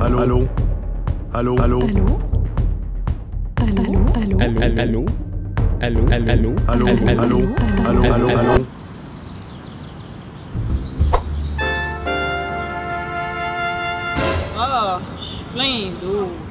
Allô? Allô? Allô? Allô? Allô? Allô? Allô? Allô? Allô? Allô? Allô? Allô? Allô? Allô? Ah, je suis plein d'eau.